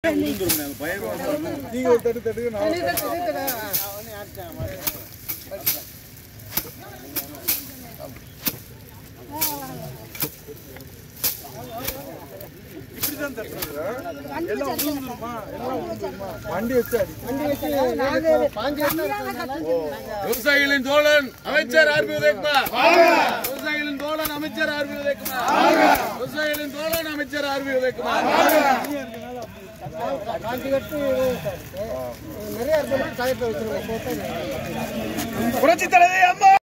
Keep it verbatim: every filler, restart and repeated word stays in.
நீங்க ஒரு தட்டு தட்டுக்கு நான் இப்படிதான் தட்டுறதுல எல்லாம் உழுந்துருமா எல்லாம் உழுந்துருமா வண்டி வச்சு வண்டி வச்சு விவசாயிகளின் தோழன் அமைச்சர் ஆர்பி உதயகுமார் விவசாயிகளின் தோழன் அமைச்சர் ஆர்பி உதயகுமார் விவசாயிகளின் தோழன் அமைச்சர் ஆர்பி உதயகுமார் நிறைய புரட்சி தலைவி அம்மா.